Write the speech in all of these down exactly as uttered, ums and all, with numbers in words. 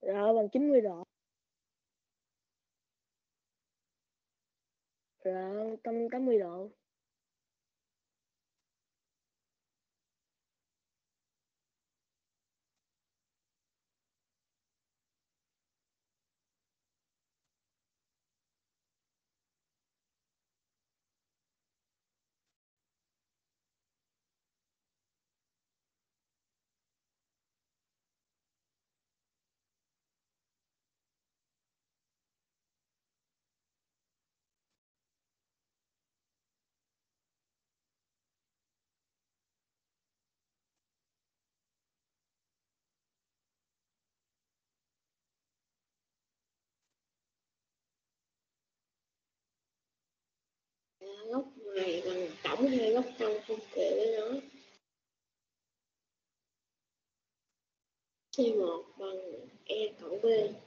R bằng chín mươi độ. R một trăm tám mươi độ. Góc ngoài bằng tổng hai góc trong phân kệ với nó. C một bằng E cộng B.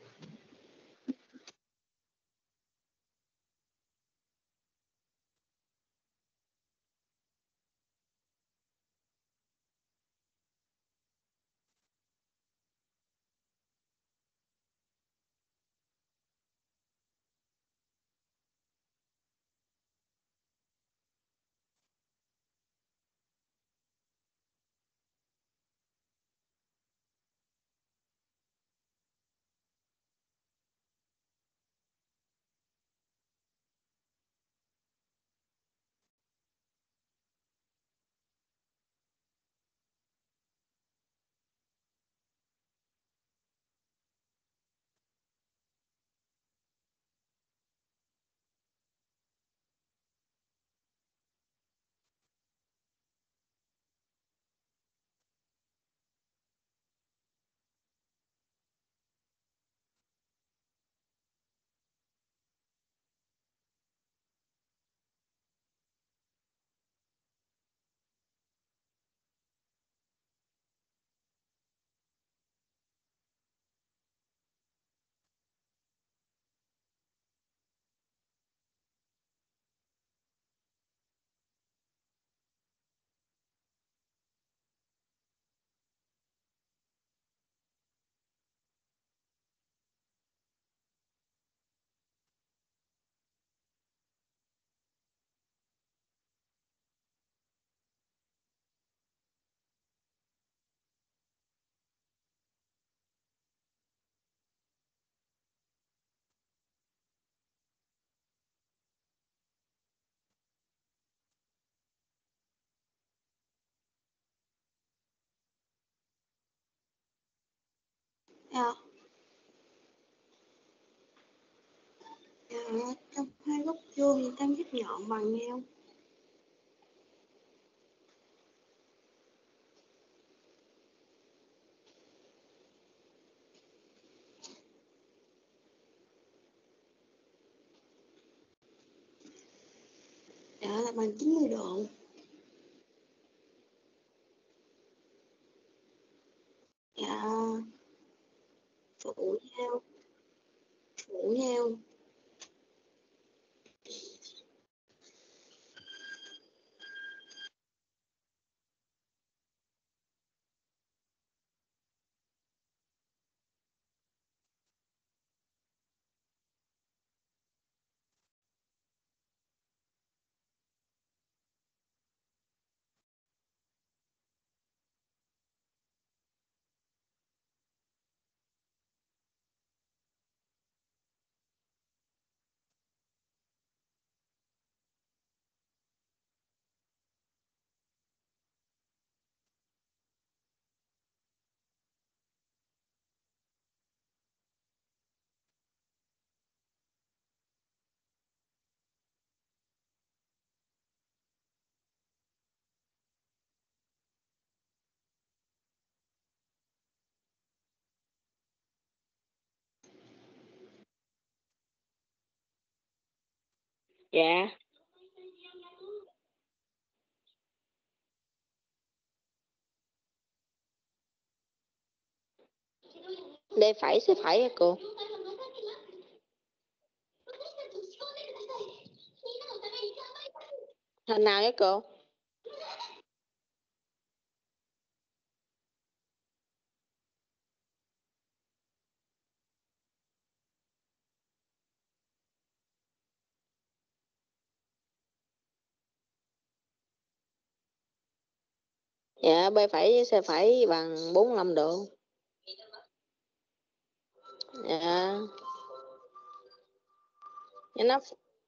À, à, trong hai góc vuông thì tam giác nhọn bằng nhau. Đó là bằng chín mươi độ. Dạ, phụ nhau, phụ nhau. Dạ. Đây phải sẽ phải hả cô? Hình nào nhé cô? Dạ, bên phải xe phải bằng bốn mươi lăm độ. Dạ. Dạ nó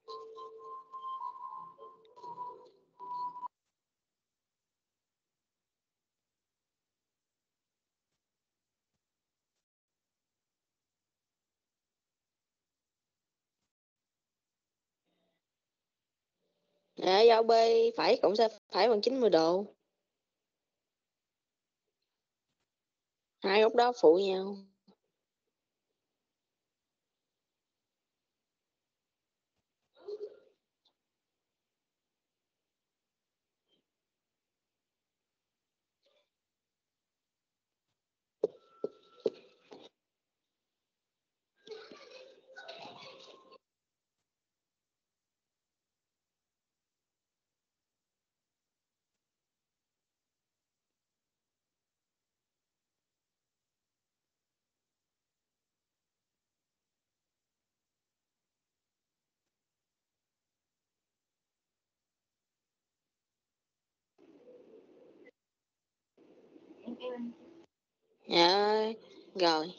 dạ, dao B phải cộng xe phải bằng chín mươi độ. Hai góc đó phụ nhau. Dạ rồi.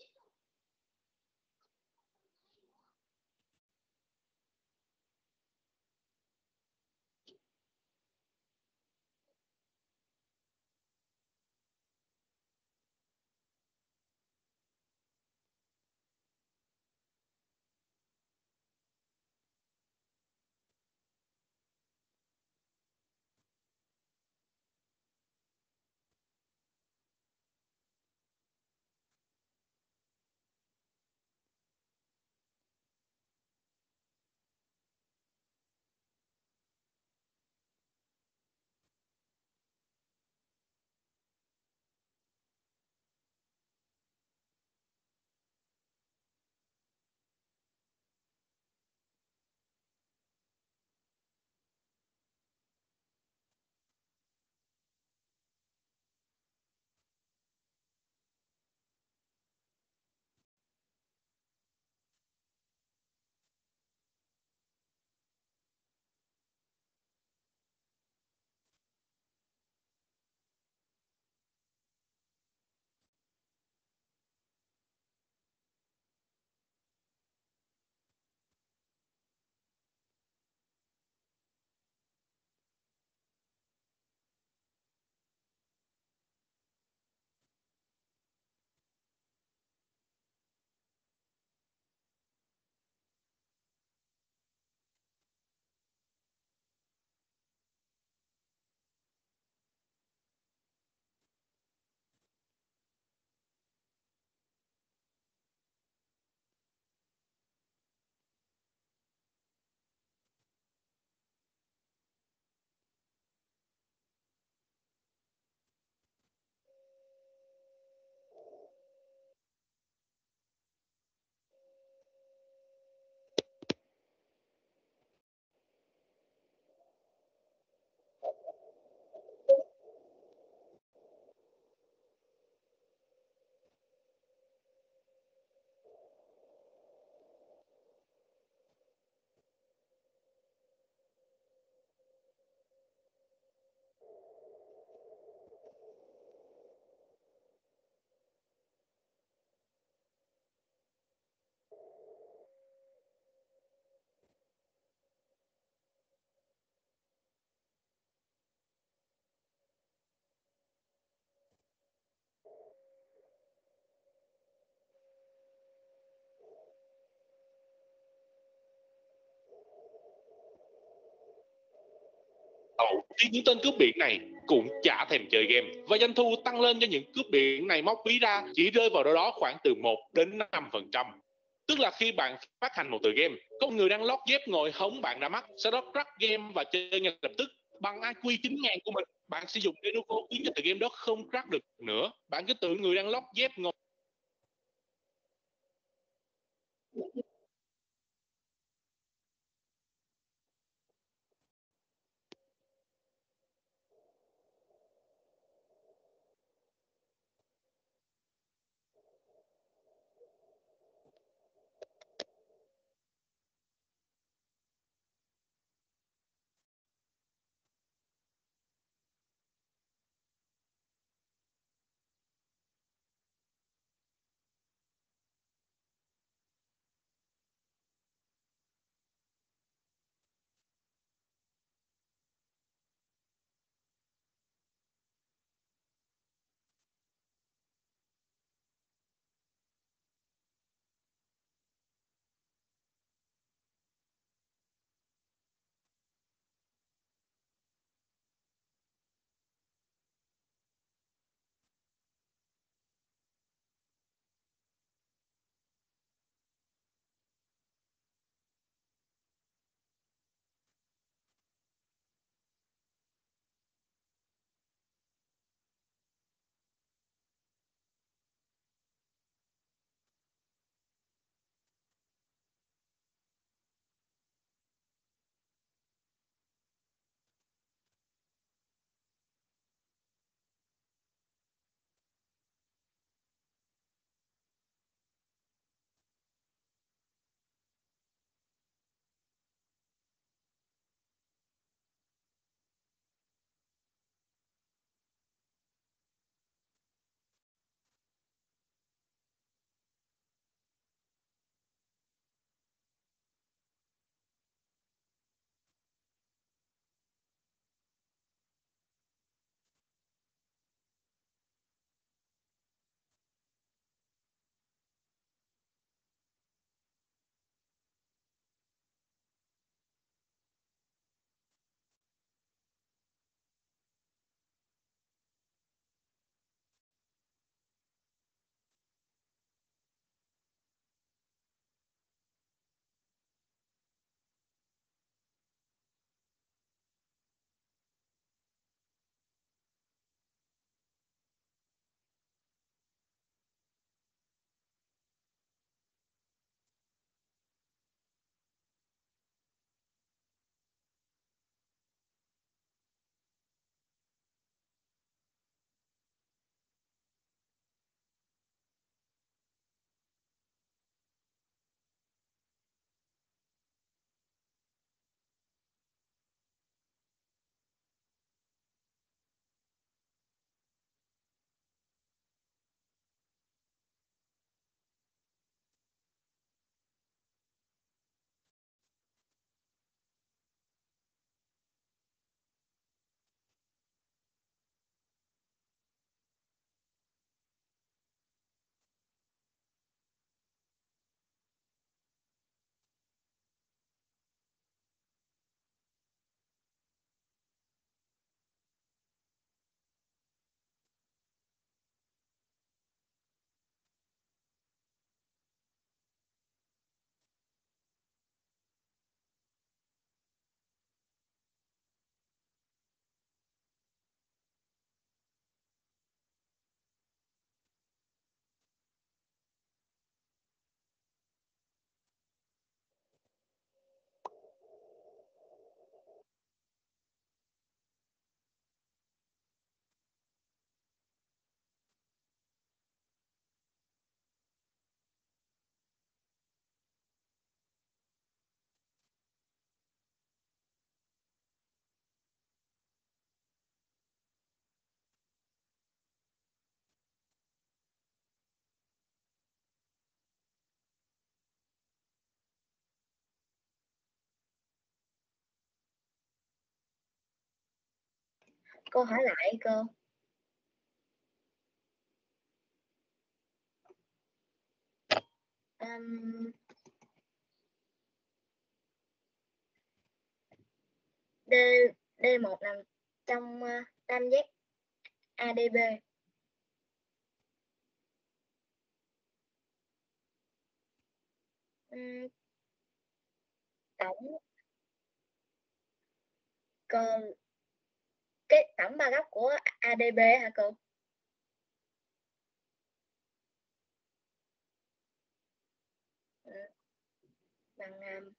Hầu như những tên cướp biển này cũng chả thèm chơi game, và doanh thu tăng lên cho những cướp biển này móc ví ra chỉ rơi vào đâu đó khoảng từ một đến năm phần trăm. Tức là khi bạn phát hành một tựa game, có một người đang lót dép ngồi hống bạn ra mắt, sau đó crack game và chơi ngay lập tức. Bằng i kiu chín nghìn của mình, bạn sử dụng Denuvo khiến cho tựa game đó không crack được nữa. Bạn cứ tưởng người đang lót dép ngồi Cô hỏi lại cô. Um, D, D một nằm trong uh, tam giác a đê bê. Um, tổng cơ cái tổng ba góc của a đê bê hả cô? Ừ. Bằng um,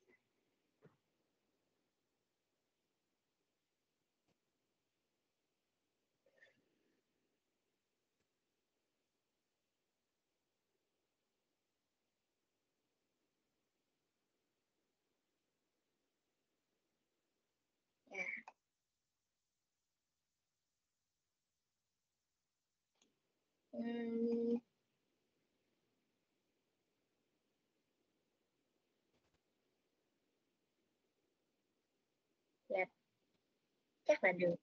yeah. um, là chắc là được.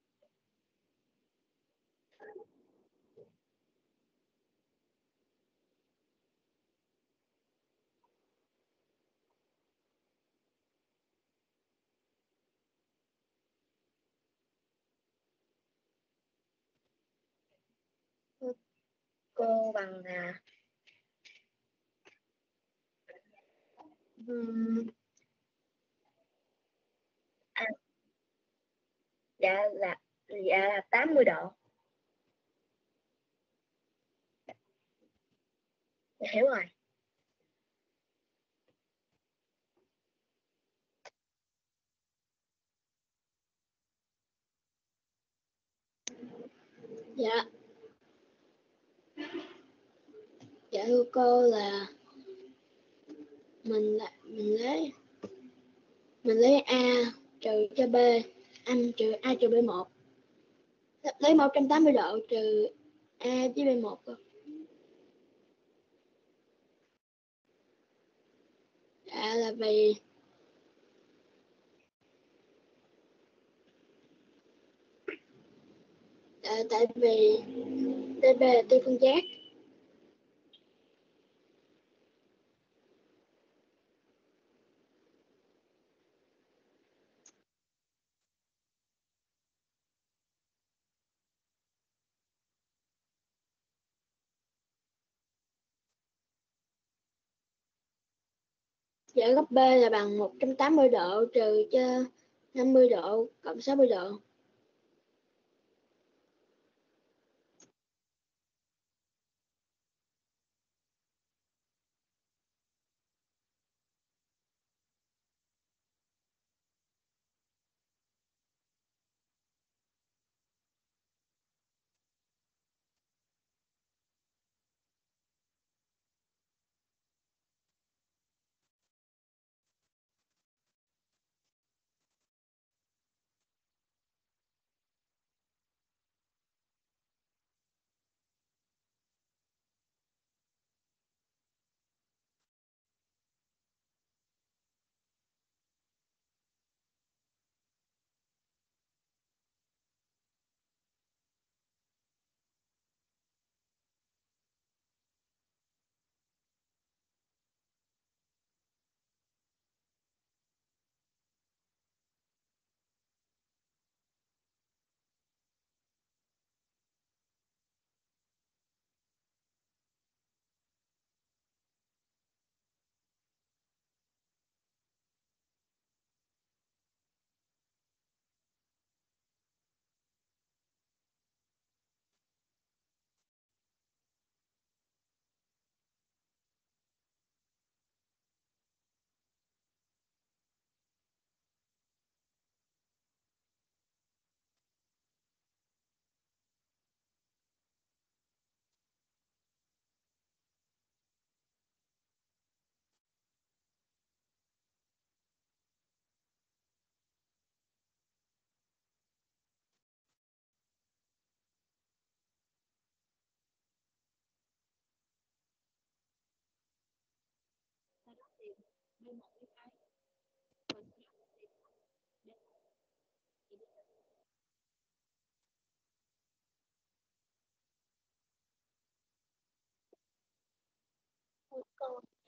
Cô bằng là um, à, dạ là dạ là tám mươi độ. Dạ, hiểu rồi. Dạ. Dạ thưa cô là mình là mình lấy mình lấy a trừ cho b, anh trừ a trừ b một, lấy một trăm tám mươi độ trừ a với b một cô. Dạ là vì dạ, tại vì đê bê là tia phân giác. Dạ góc B là bằng một trăm tám mươi độ trừ cho năm mươi độ cộng sáu mươi độ.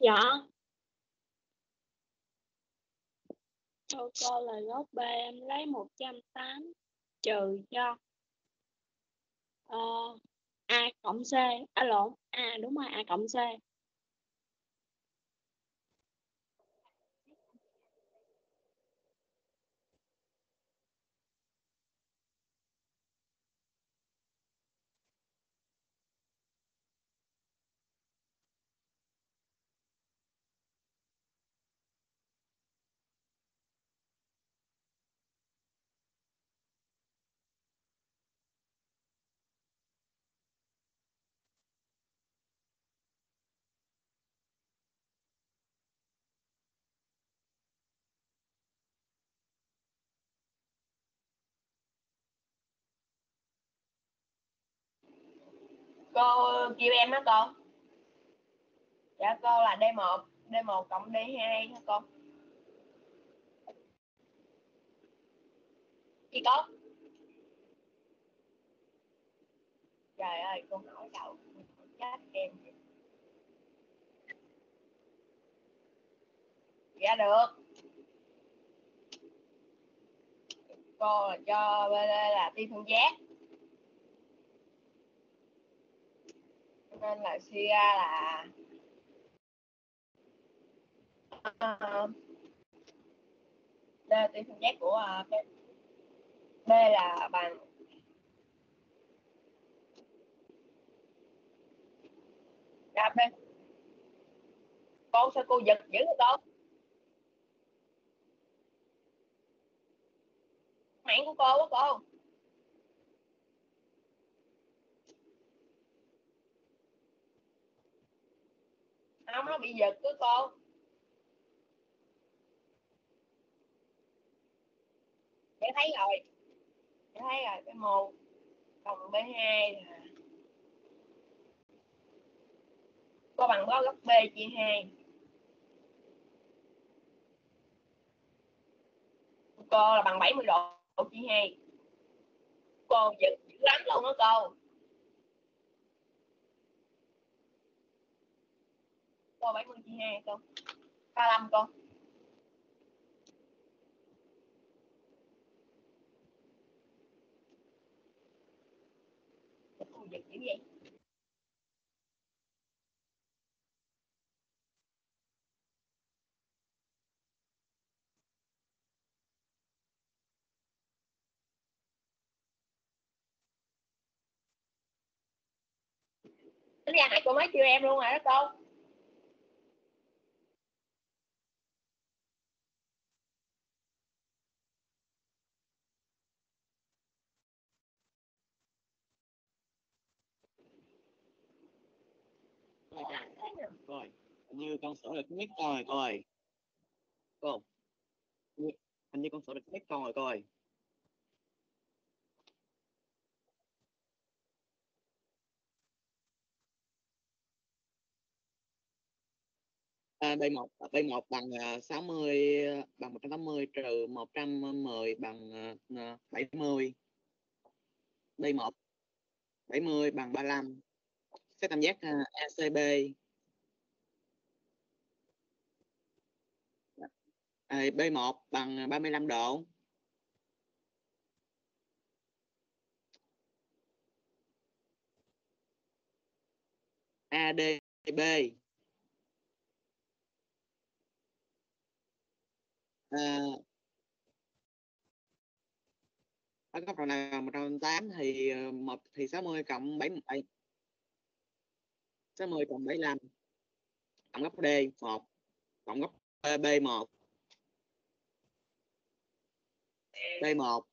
Dạ. Câu câu là góc B em lấy một trăm tám trừ cho ờ, A cộng C. À lộn, A đúng rồi, A cộng C. Cô kêu em đó cô. Dạ cô là D một, D một cộng D hai hả cô? Chị có. Trời ơi, cô hỏi đâu chết em. Dạ được. Cô là cho bê đê là tia phân giác. Nên là suy ra là uh, D tia phân giác của uh, B. B là bằng dạ B. Cô sao cô giật dữ vậy cô? Mạng của cô quá cô. Không, nó bị giật của cô. Để thấy rồi. Để thấy rồi, B một cộng B hai là cô bằng có góc B chia hai. Cô là bằng bảy mươi độ chia hai. Cô giật dữ lắm luôn đó cô. Cô bảy mươi chia hai cô. ba mươi lăm cô. Cô giật dữ vậy. Tính ra nãy cô mới kêu em luôn rồi đó cô. Rồi, như con sổ được mấy con rồi coi. Cô, hình như con sổ được mấy con rồi coi. À, B một, B một bằng uh, sáu mươi, bằng một trăm tám mươi trừ một trăm mười bằng uh, bảy mươi. B một bảy mươi bằng ba mươi lăm. Xét tam giác uh, a xê bê. À, B một bằng ba mươi lăm độ. a đê bê. À, ở góc độ này một trăm tám thì một thì sáu mươi cộng bảy mươi bảy. sáu mươi cộng bảy mươi lăm. Cộng góc D một cộng góc B một. B một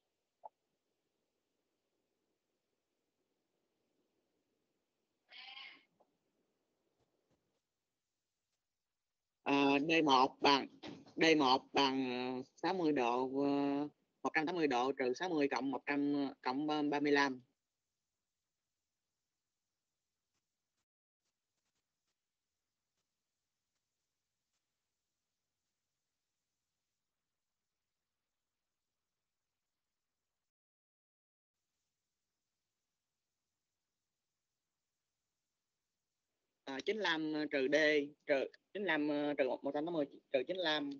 à, D một bằng D một bằng sáu mươi độ, một trăm tám mươi độ trừ sáu mươi cộng một trăm cộng ba mươi lăm. uh, chín mươi lăm trừ D trừ chín mươi lăm trừ một trăm tám mươi trừ chín mươi lăm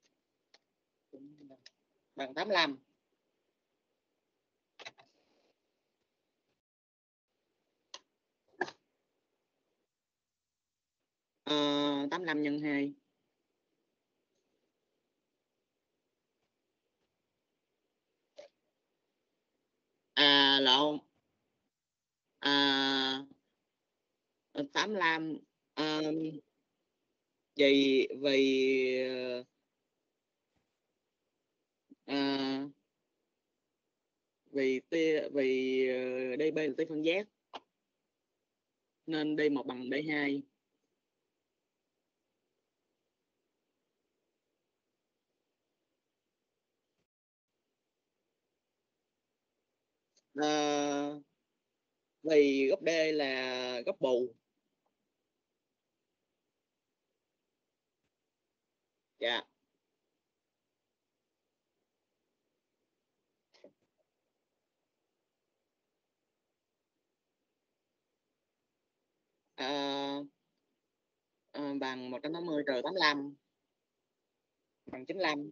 bằng tám mươi lăm. Uh, tám mươi lăm nhân hai. À lộn. À, tám mươi lăm à, vì vì à, vì t vì db là t phân giác nên D một bằng D hai. À, vì góc D là góc bù. Dạ. À, à, bằng một trăm tám mươi trừ tám mươi lăm bằng chín mươi lăm.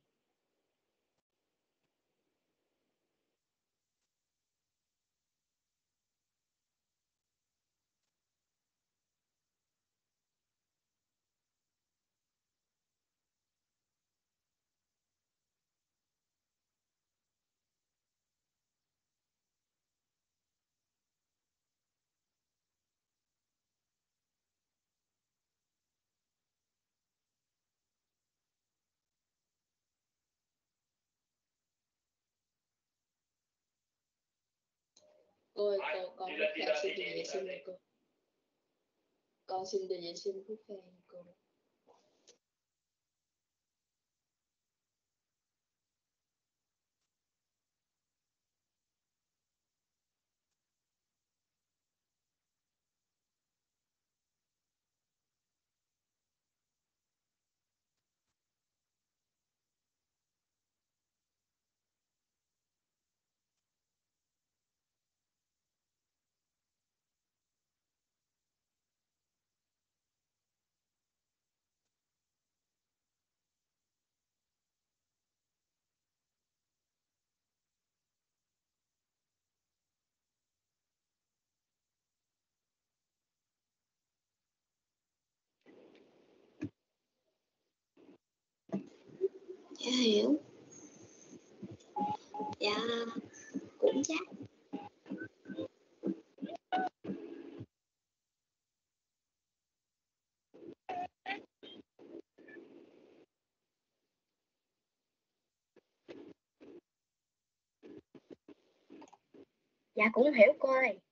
Cô ơi, con, con Phúc Khang xin được vệ sinh này cô. Con xin được vệ sinh Phúc Khang cô. Dạ hiểu. Dạ cũng chắc. Dạ cũng hiểu cô ơi.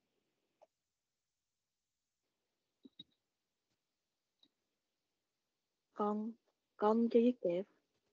Con con chưa viết kịp.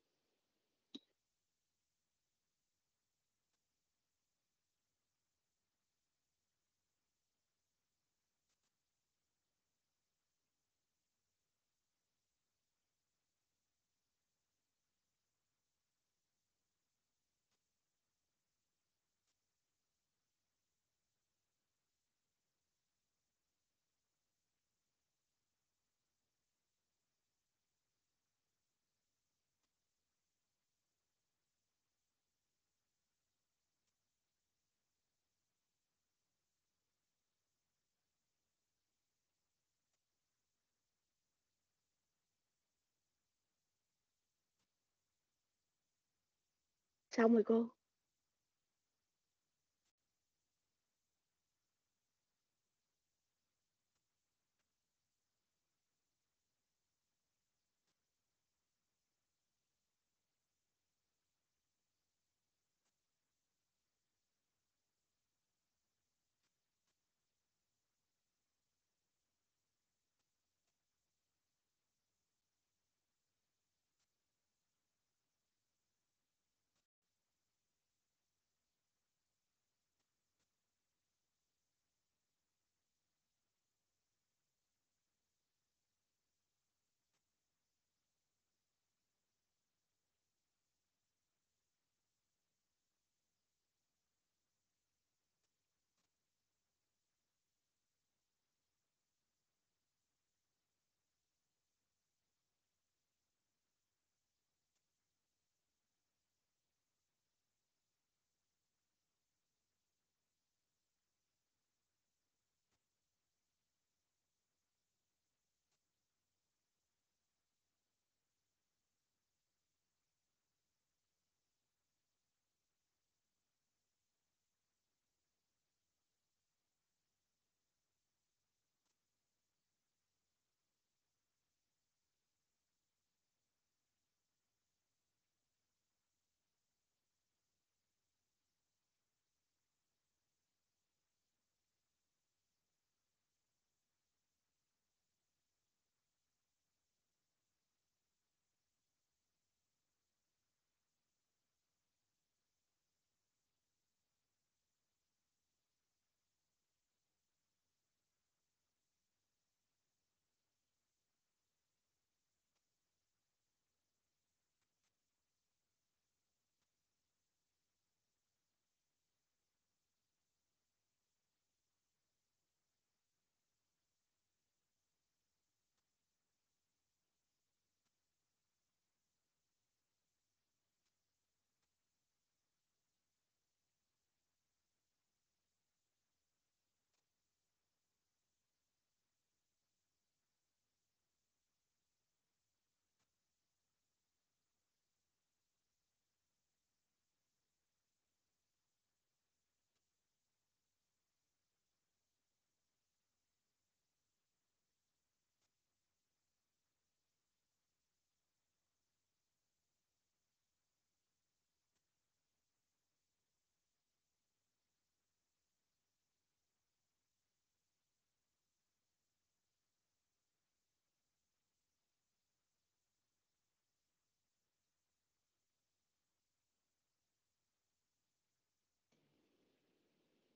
Xong rồi cô.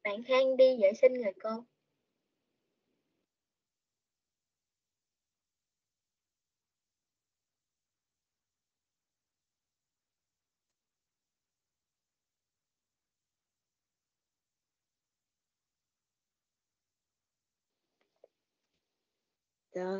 Bạn Khang đi vệ sinh rồi cô. Dạ.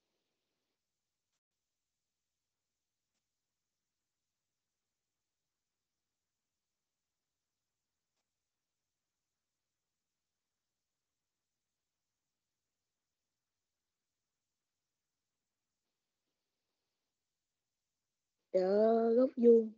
Dạ góc vuông.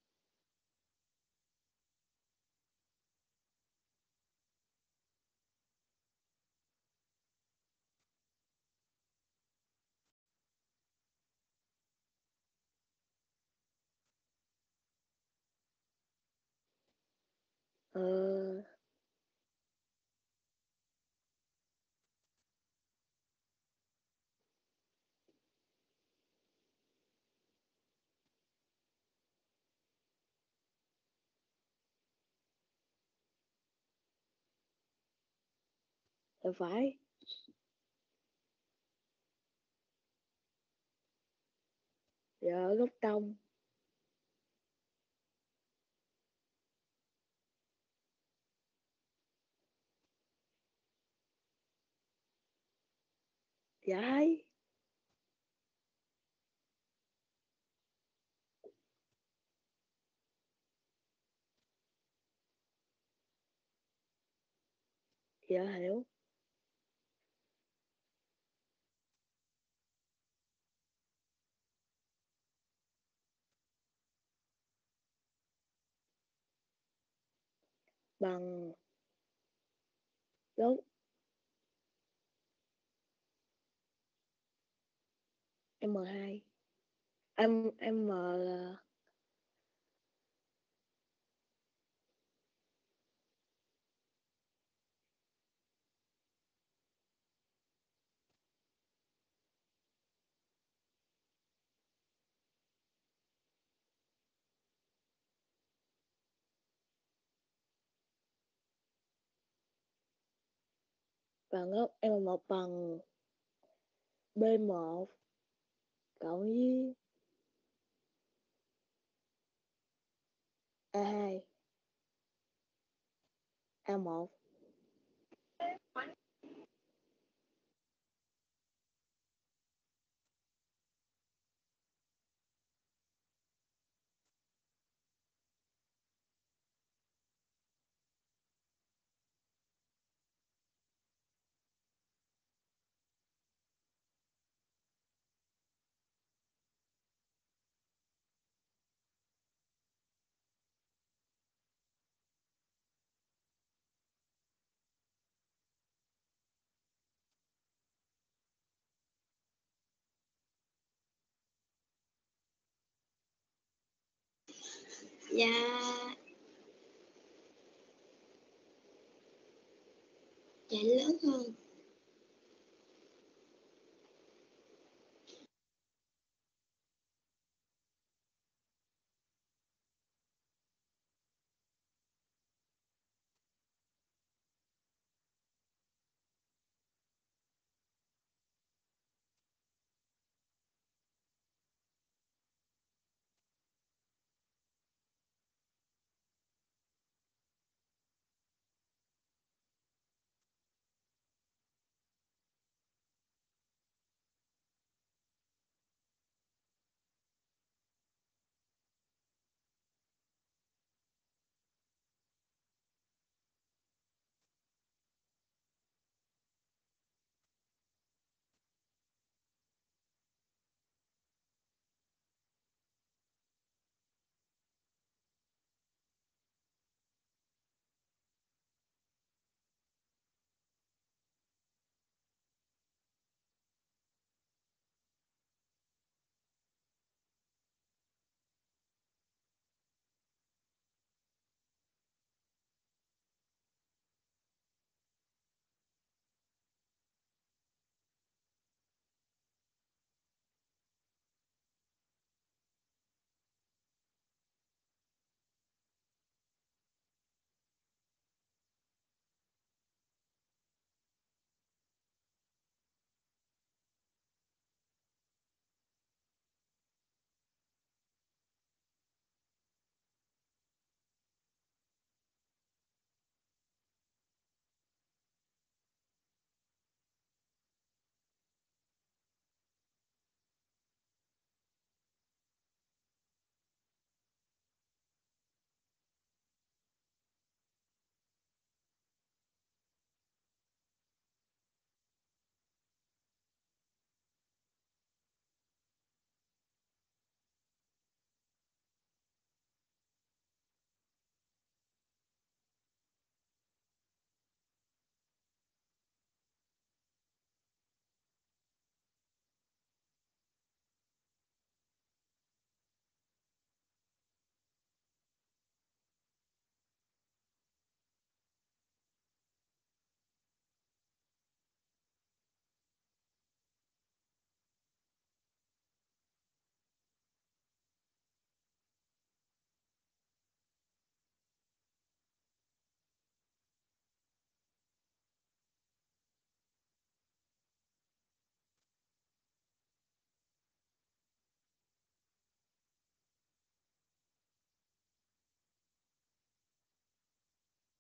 Ờ, dạ phải. Dạ góc trong. Dạ thấy. Dạ hiểu. Bằng góc M hai. M M là bằng góc M một bằng B một cộng với A hai. A một. Dạ. Dạ lớn hơn.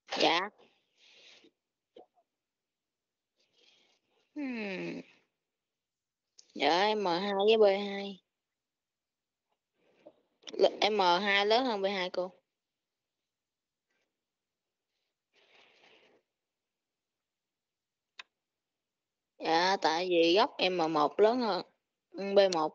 Dạ. Hmm. Dạ em M hai với B hai. L- em M hai lớn hơn B hai cô. Dạ tại vì góc M một lớn hơn B một.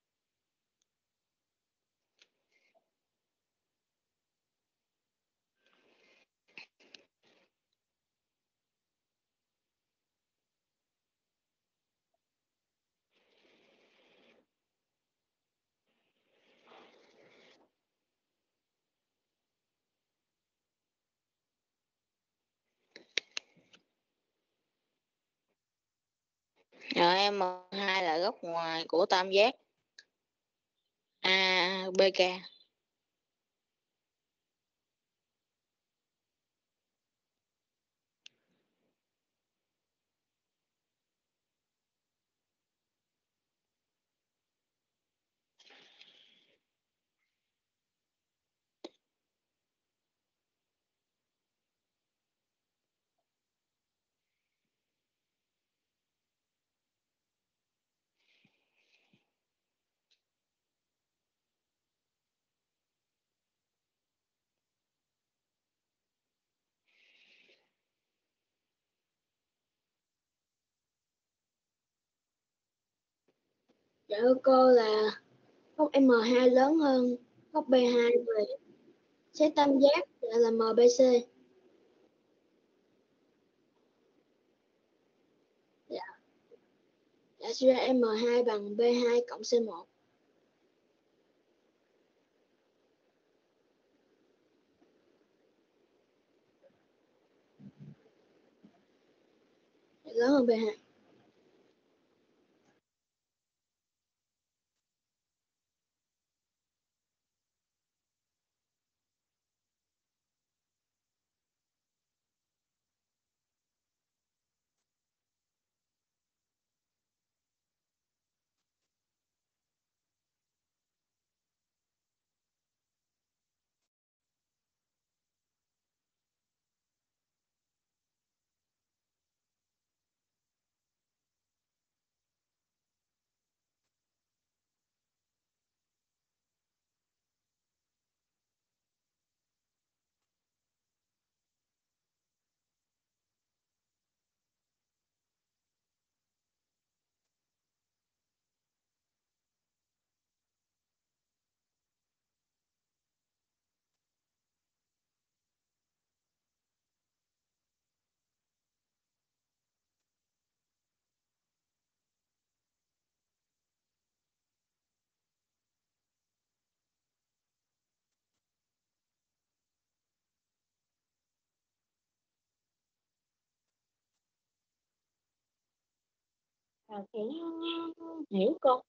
Dạ em M hai là góc ngoài của tam giác A B K. Dạ thưa cô là góc M hai lớn hơn góc B hai về xét tam giác lại là M B C. Dạ. Dạ suy ra M hai bằng B hai cộng C một. Dạ, lớn hơn B hai. À, thì hiểu cô.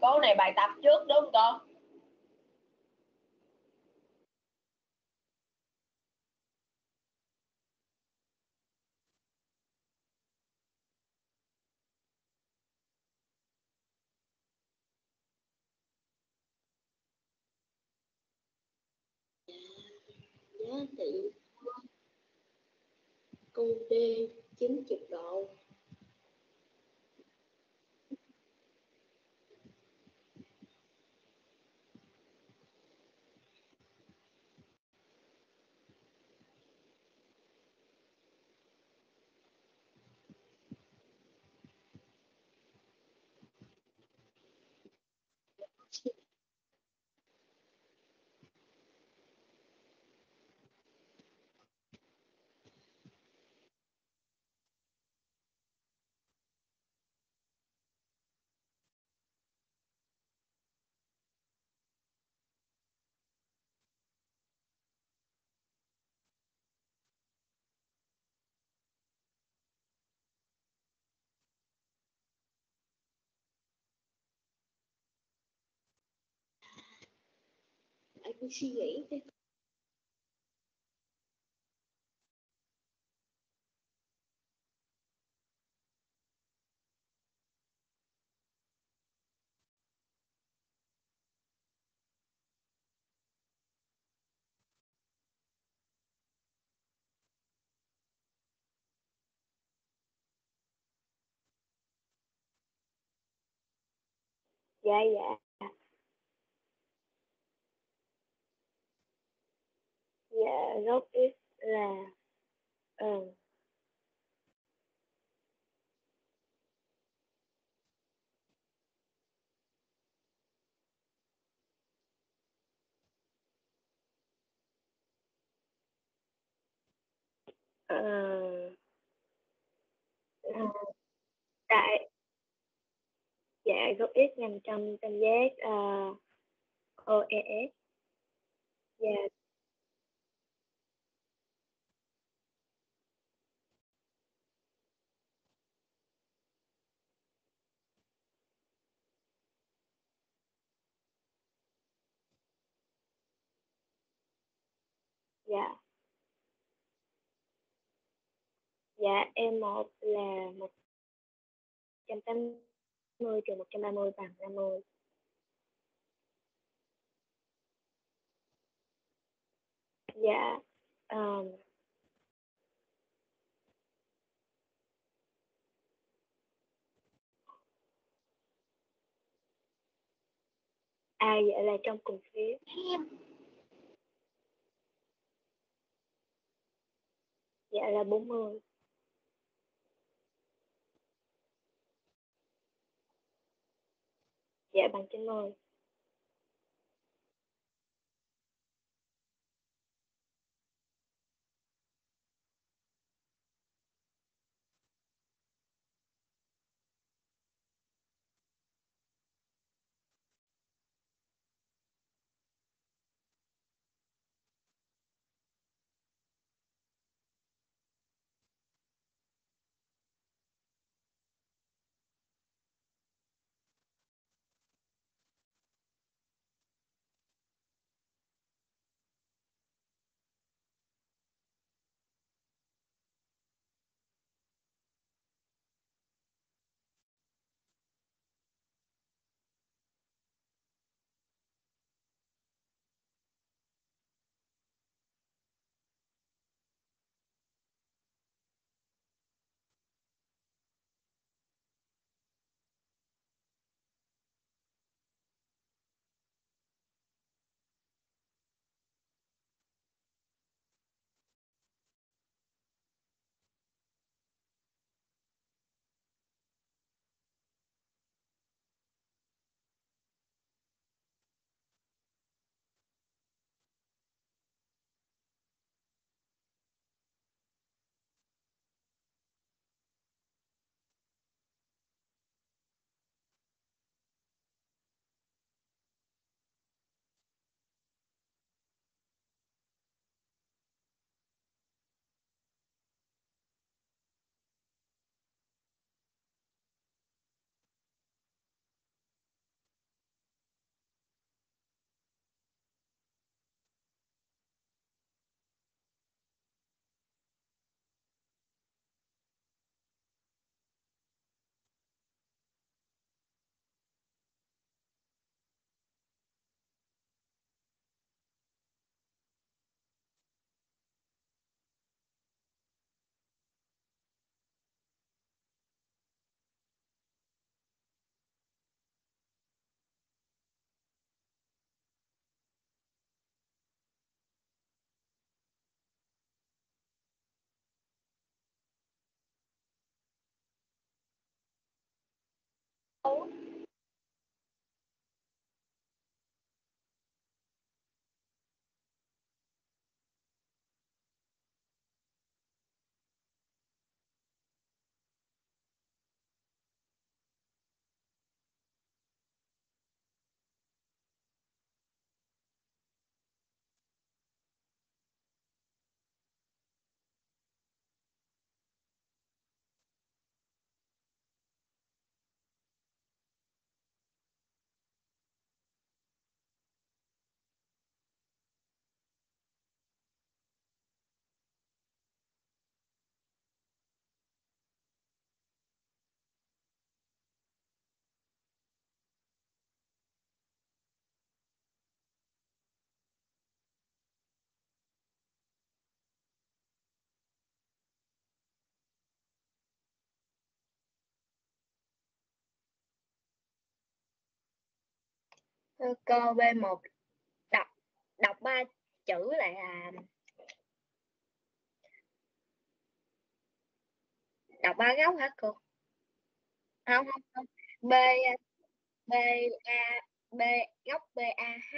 Câu này bài tập trước đúng không con? Giá trị câu D chín mươi độ. Anh cứ suy nghĩ đi. Dạ dạ. Dạ gốc x là ờ ờ ờ, tại dạ gốc x nằm trong tam giác uh, o e ép. Dạ dạ. Dạ e một là một trăm tám mươi trừ một trăm ba mươi bằng năm mươi. Dạ um, à dạ là trong cùng phía. Dạ là bốn mươi. Dạ bằng chín mươi. Thưa cô B một đọc đọc ba chữ lại là đọc ba góc hả cô? Không không không. B B A B góc B A H.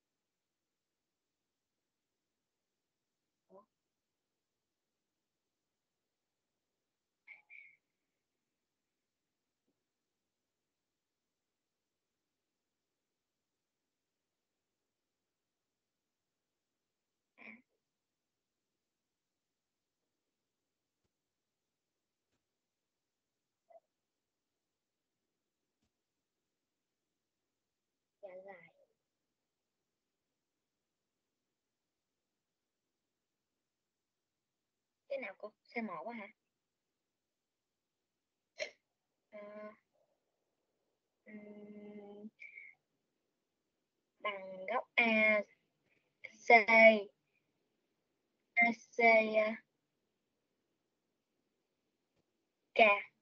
Dạ dài. Cái nào cô? C một á hả? À, um, bằng góc A C A C K.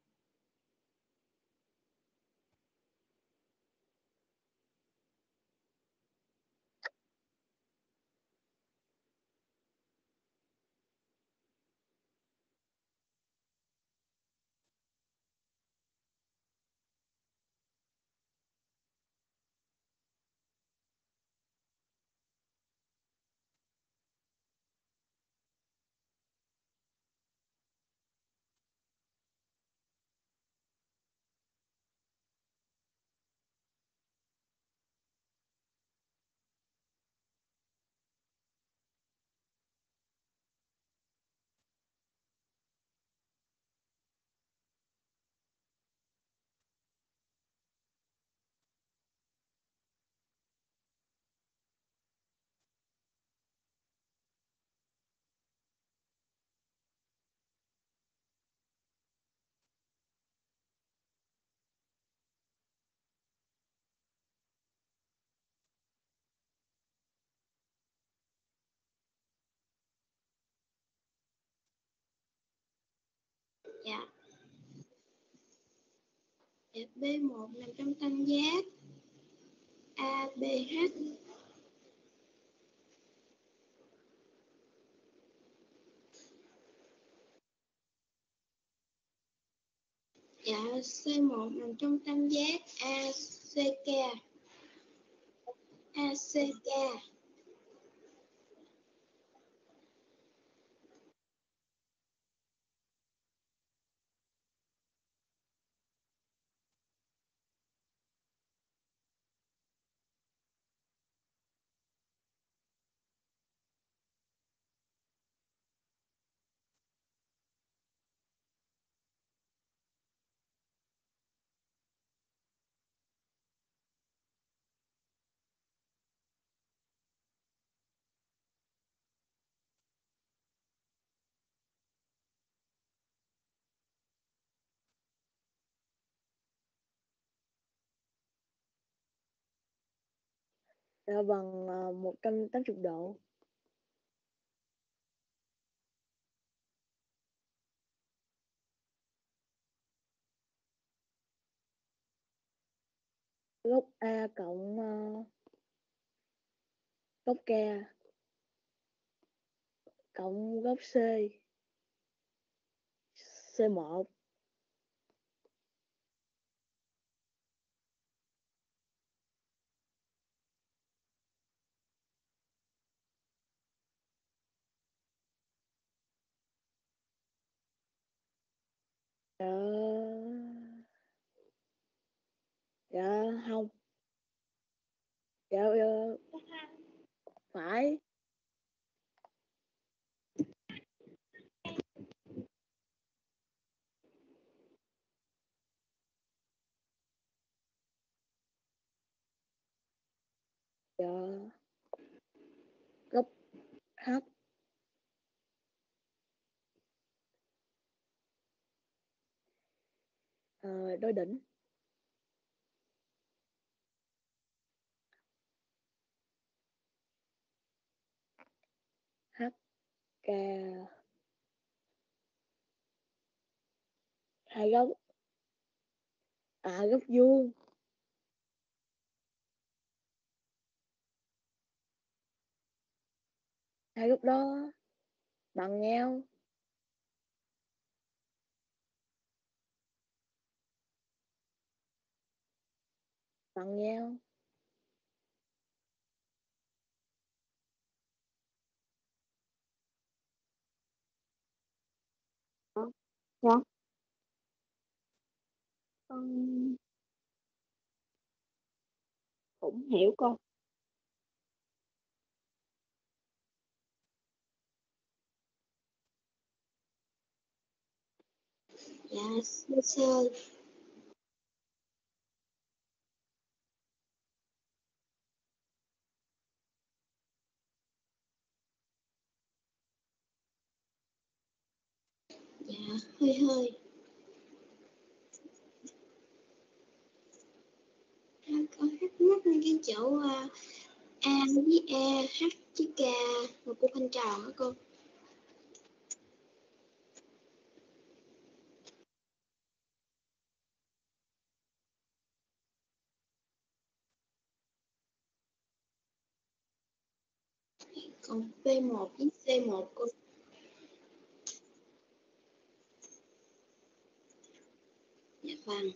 Dạ. Đẹp B một nằm trong tam giác A B H. Dạ C một nằm trong tam giác A C K. A C K. Dạ bằng uh, một trăm tám mươi độ. Góc A cộng uh, góc K cộng góc C C một. Dạ dạ không. Dạ uh, phải. Dạ góc H uh, đối đỉnh. H K hai góc à góc vuông. Hai lúc đó bằng nhau. Bằng nhau. Dạ. Con cũng hiểu cô. Dạ, sơ sơ. Dạ, hơi hơi. Em có thắc mắc cái chỗ uh, A với E, H với K mà cô Thanh tròn hả cô? Còn P một với C một cô. Dạ vâng.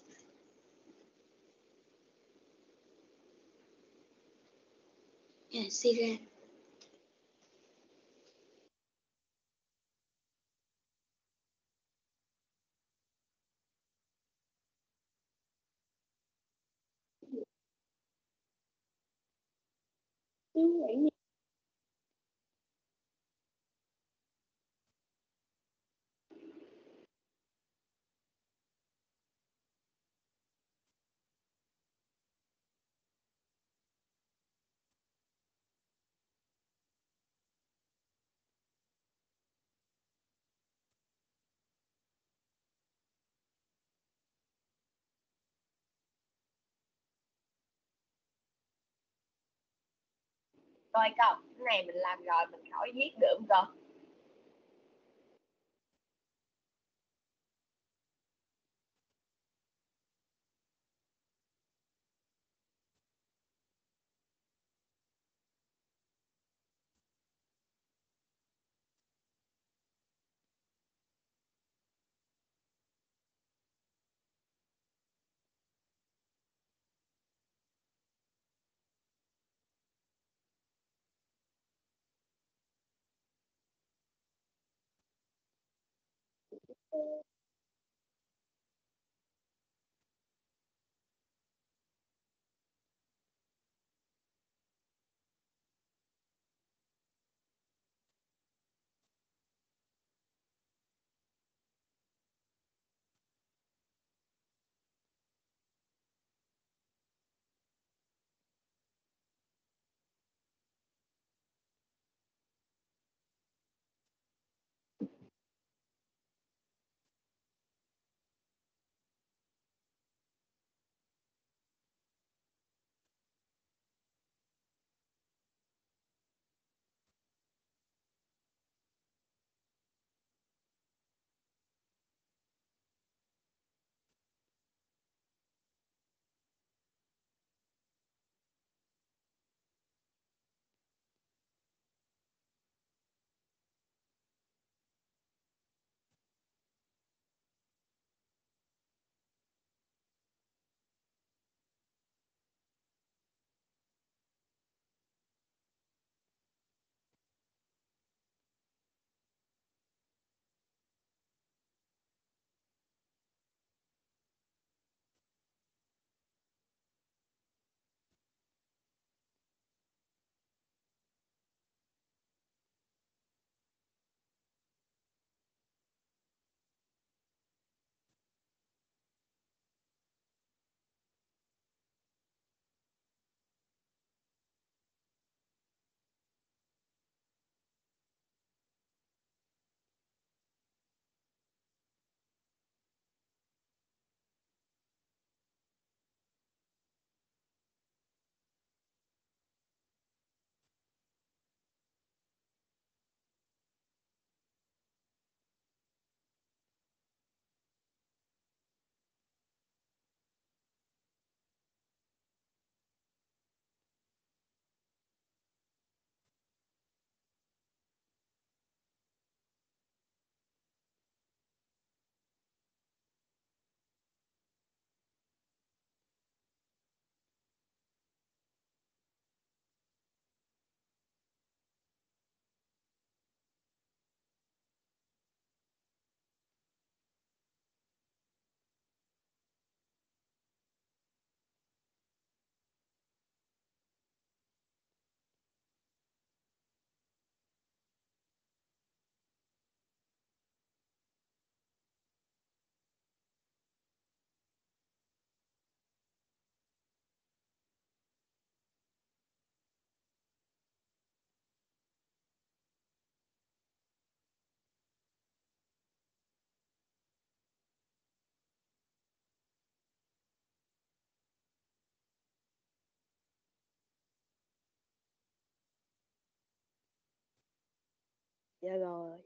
Dạ, suy ra. Đúng vậy. Coi câu cái này mình làm rồi mình khỏi viết được không con? Dạ rồi.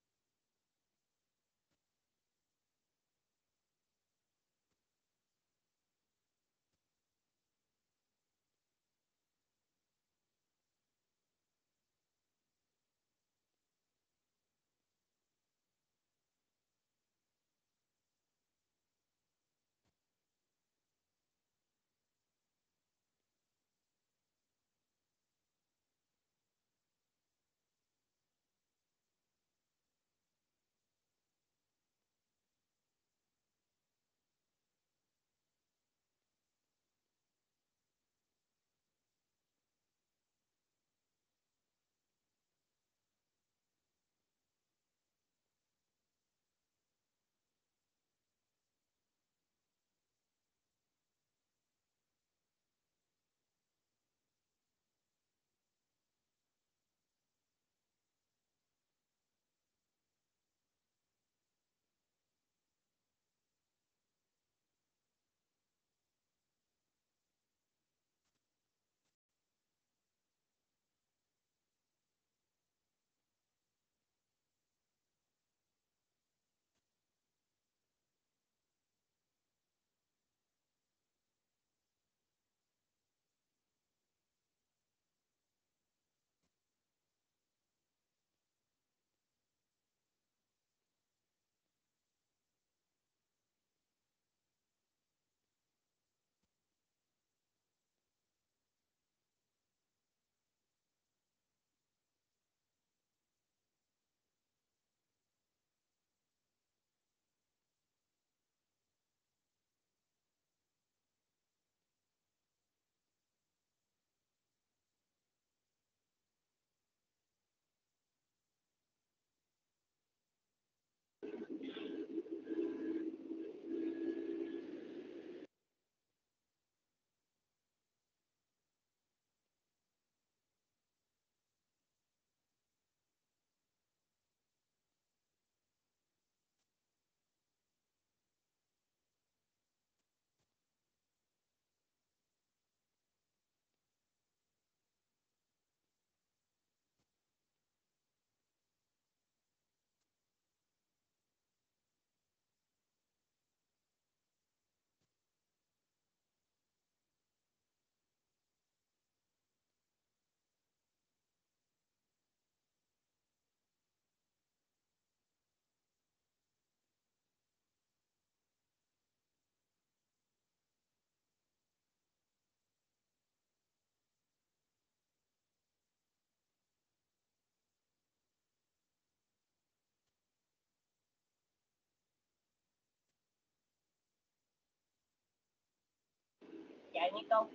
Dạ như câu.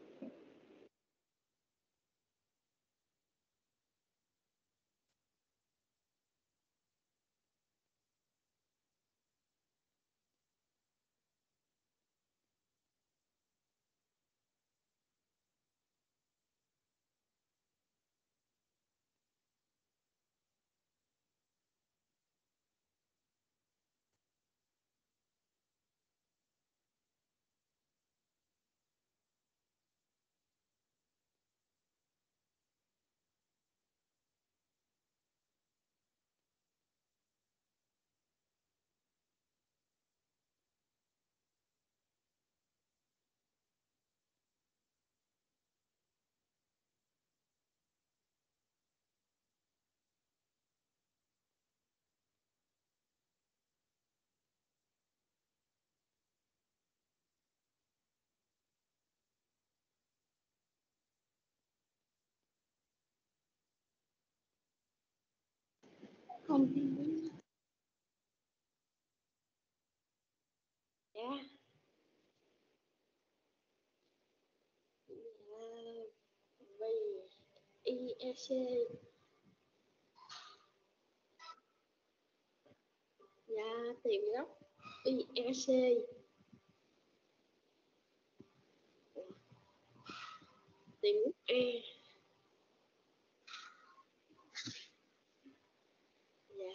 Không. Dạ. Dạ. Vì i e xê. Dạ, tiền gốc i e xê. Tiền gốc E. Dạ.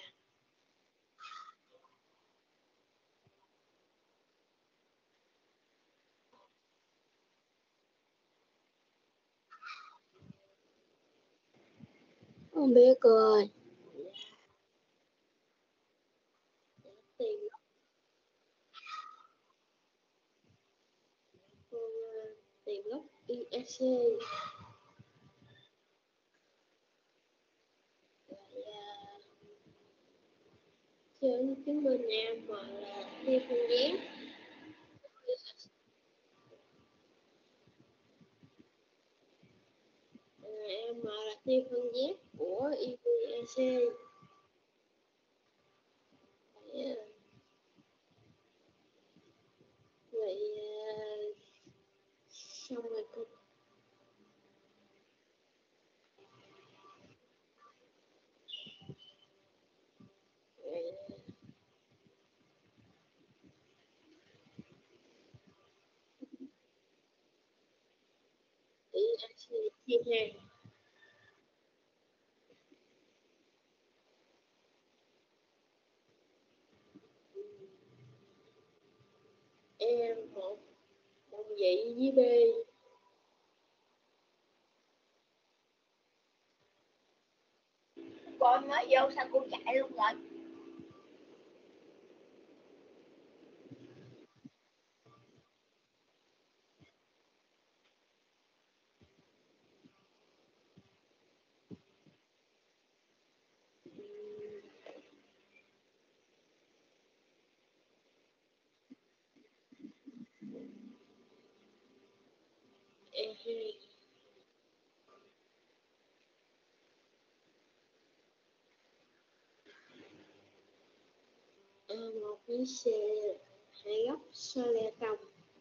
Không biết cô ơi. a c. Trên phía bên em mà là tia phân giác. Em mà là tia phân giác của i vê a xê. Vậy xong rồi cô i a xê chia hai. Em một đồng vị với B. Con mới vô sao cô chạy luôn rồi? E hai. A một với C hai góc so le cong.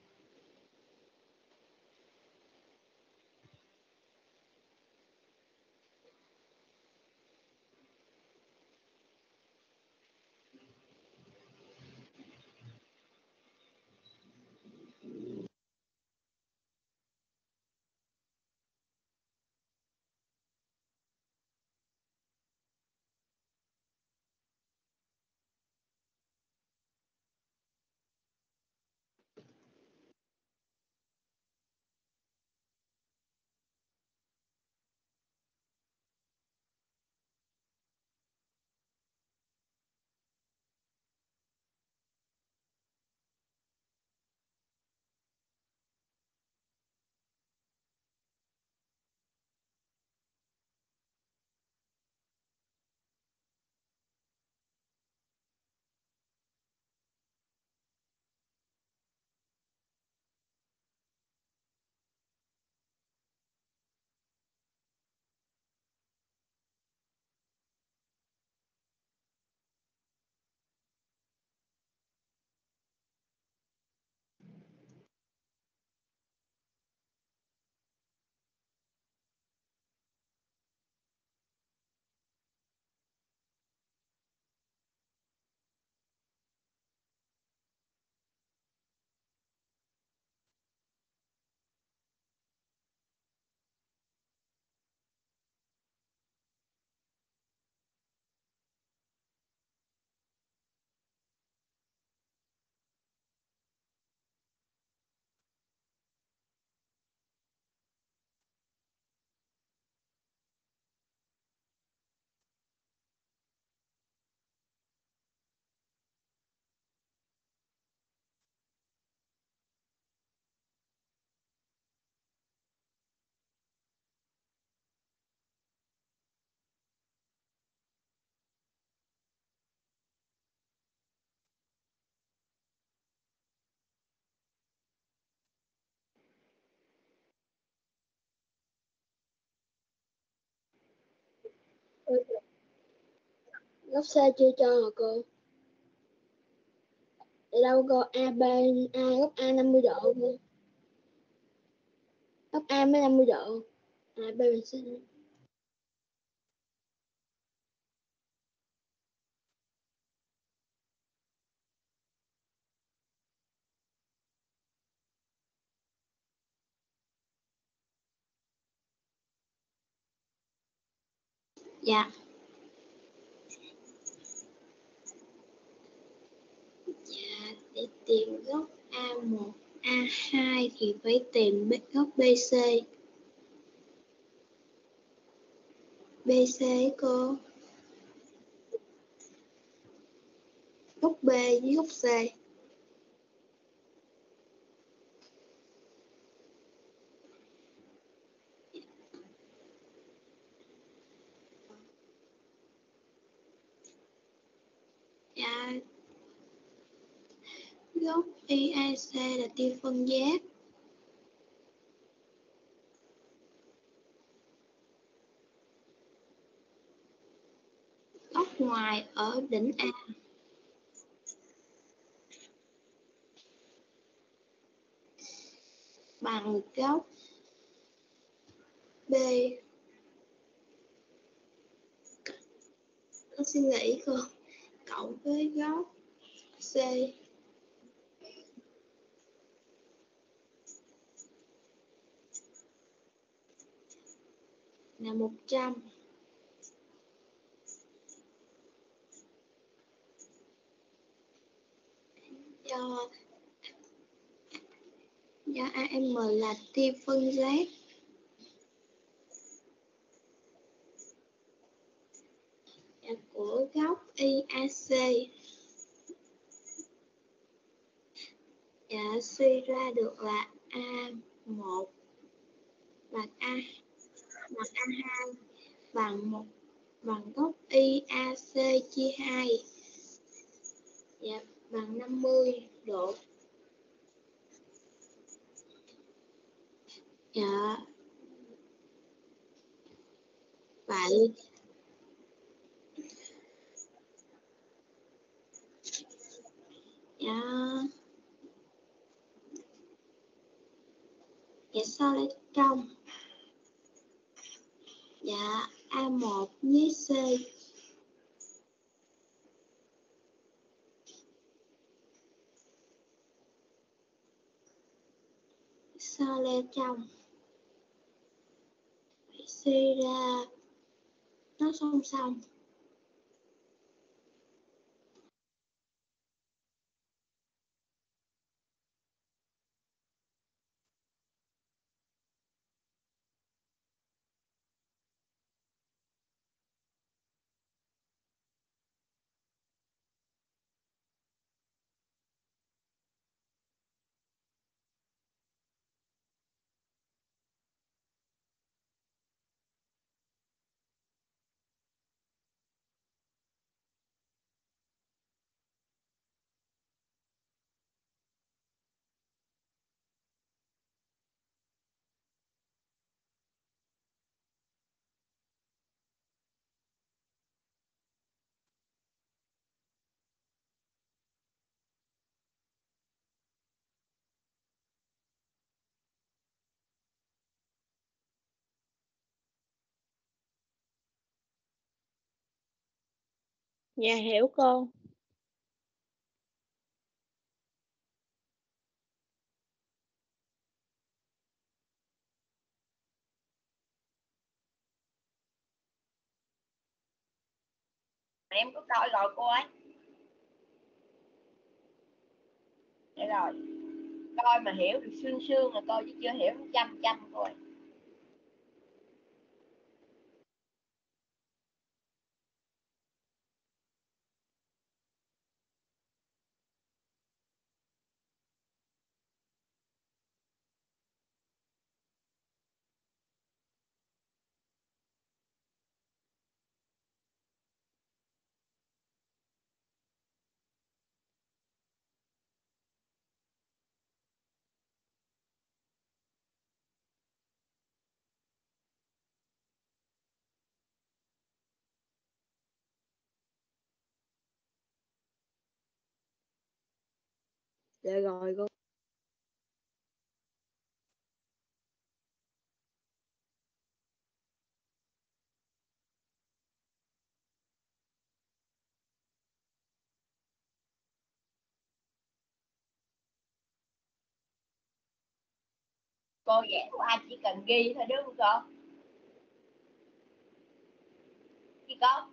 Góc C chưa cho hả cô? Ở đâu cô? a b a góc A năm mươi độ cô. Góc A mới năm mươi độ. À B mình sẽ dạ. Dạ, để tìm góc A một, A hai thì phải tìm góc bê xê. bê xê cô. Góc B với góc C. Dạ, góc i a xê là tia phân giác. Góc ngoài ở đỉnh A bằng góc B. Con suy nghĩ cô. Cộng với góc C là một trăm. Do do a em là tia phân giác. Dạ, của góc i a xê. Dạ, suy ra được là a một bằng A bằng a hai bằng một bằng góc i a xê chia hai. Dạ, bằng năm mươi độ. Dạ. Vậy dạ dạ sao lại trong? Dạ a một với C. Sao lên trong? Suy ra nó song song. Dạ hiểu cô. Em có coi rồi cô ấy. Để rồi. Coi mà hiểu được xương xương là coi chứ chưa hiểu trăm trăm thôi. Dạ rồi cô. Cô vẽ của ai chỉ cần ghi thôi đúng không cô? Ghi có.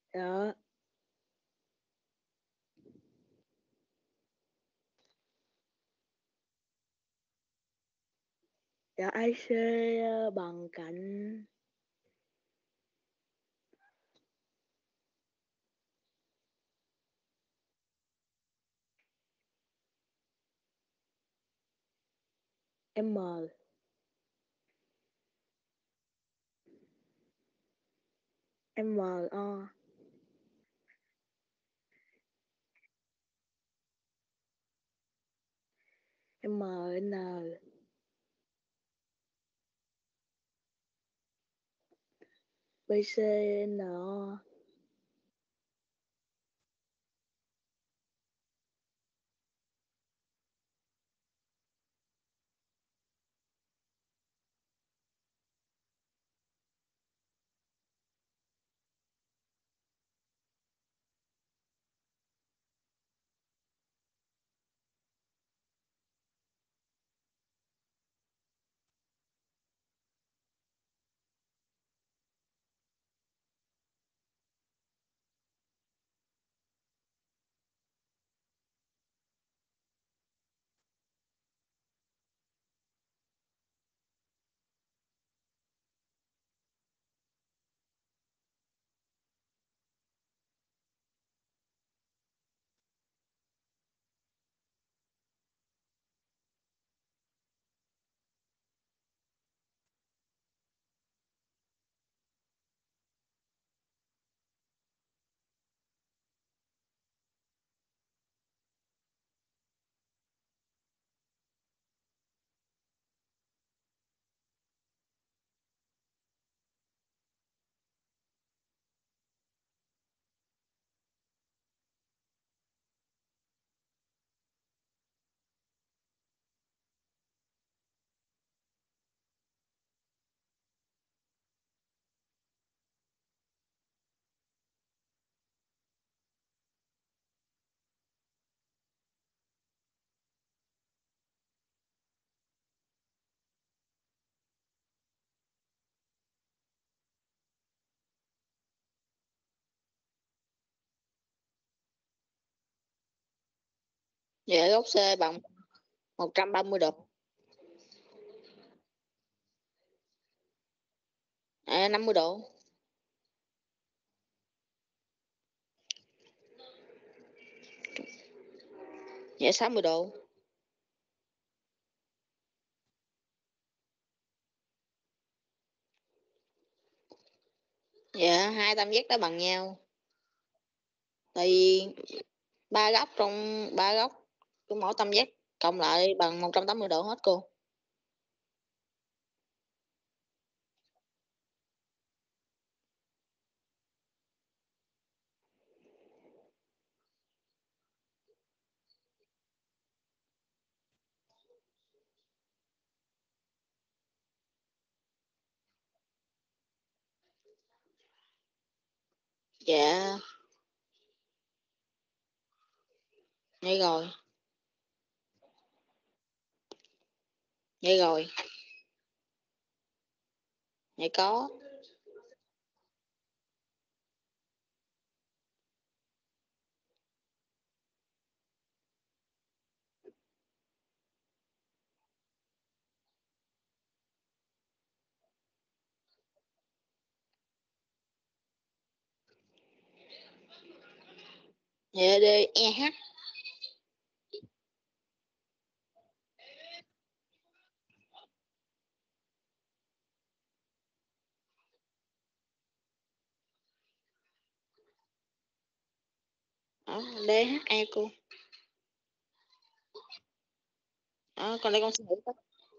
Dạ. Dạ a xê ờ, bằng cạnh M. M O. M N. B C N O. Dạ góc C bằng một trăm ba mươi độ. À, năm mươi độ. Dạ sáu mươi độ. Dạ hai tam giác đó bằng nhau. Tại vì ba góc trong ba góc của mỗi tam giác cộng lại bằng một trăm tám mươi độ hết cô. Dạ. Vậy rồi. Vậy rồi. Vậy có. Dạ D E H. Đó, D H E cô. Đó, còn đây con sẽ thử tất.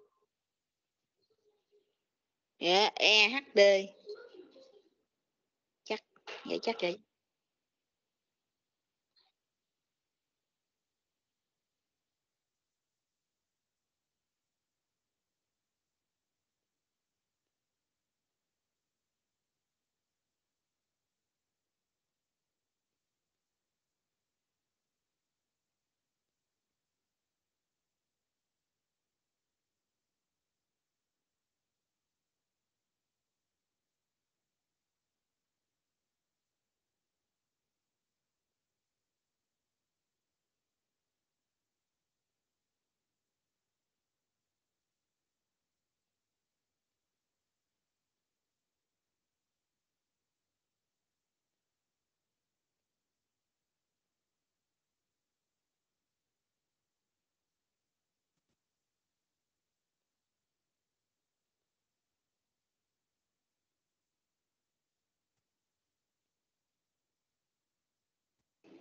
Dạ E H D. Chắc vậy chắc vậy.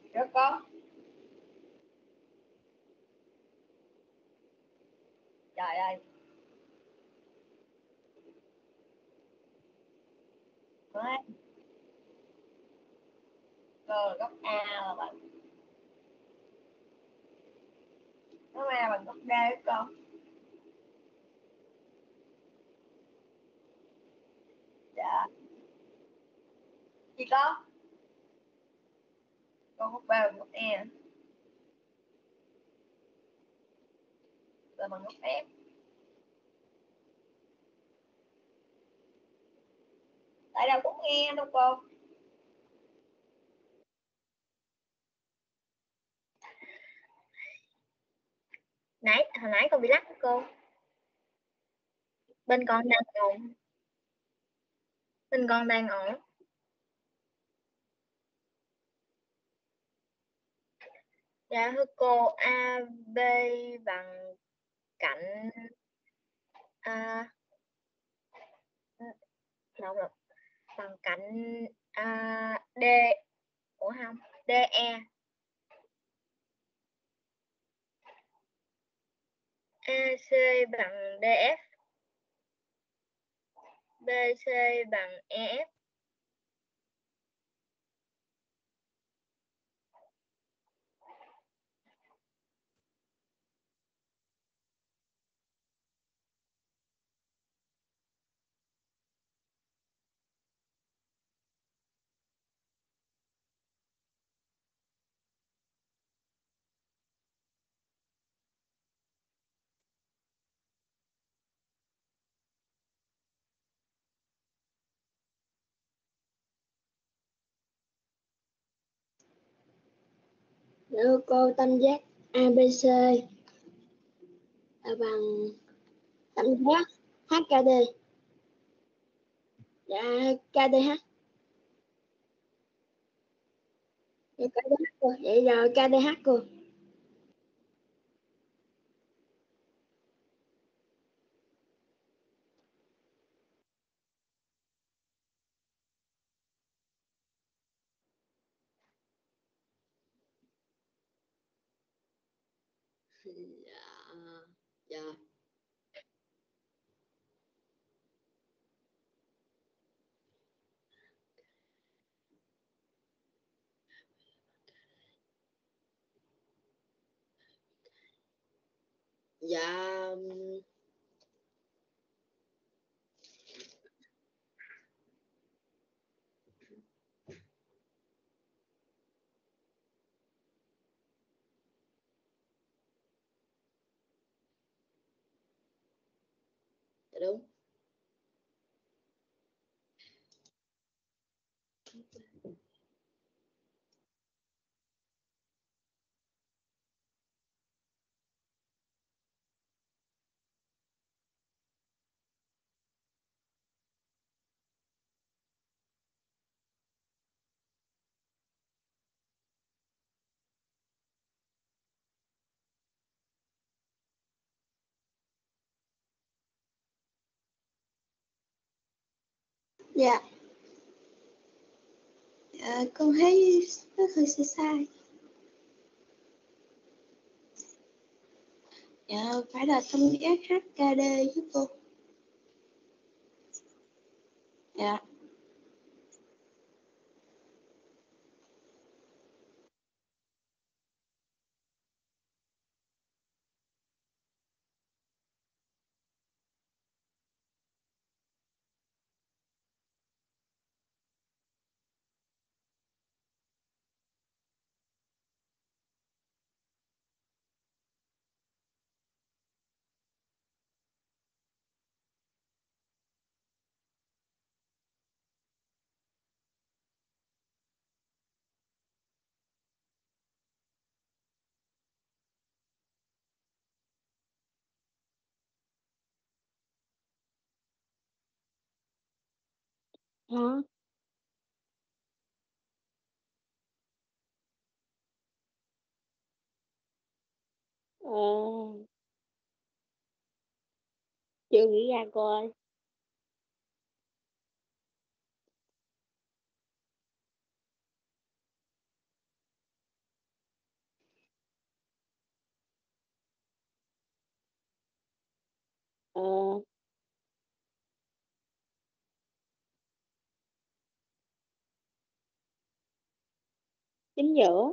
Rất có. Trời ơi. Đấy. Cơ góc A là bằng góc A bằng góc D đấy con. Dạ. Chỉ có con góc B bằng góc E là bằng góc F. Tại đâu cũng nghe đâu cô. Nãy hồi nãy con bị lắc cô. Bên con đang ổn. Bên con đang ổn. Dạ thưa cô, a bê bằng cạnh a lộn lộn bằng cạnh a D. Ủa không, đê e. a xê bằng đê ép. bê xê bằng e ép. Thưa cô, tam giác a bê xê là bằng tam giác hát ca đê. Dạ ca đê hát. Dạ ca đê hát cô. Vậy rồi ca đê hát cô. Dạ. Dạ. Dạ. Dạ đúng. Dạ. Dạ con thấy nó hơi sai sai. Dạ phải là tam giác hát ca đê chứ cô. Dạ. Hả? Ờ, chưa nghĩ ra cô ơi. Ờ, chính giữa.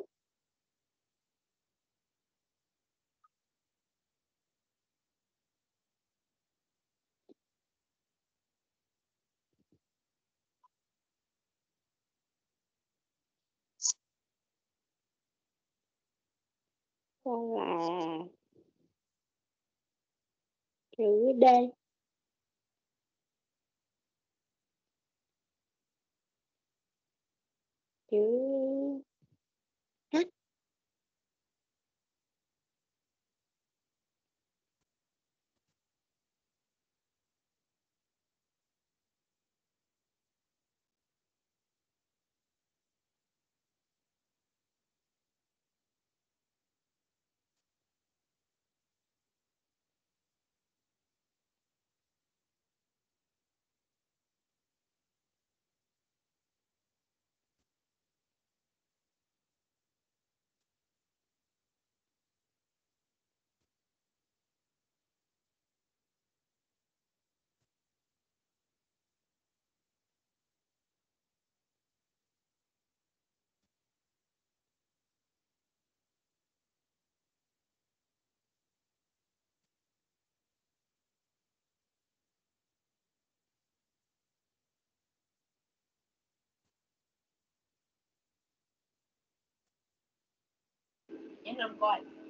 Con là chữ D. Chữ H. Nhắn năm coi.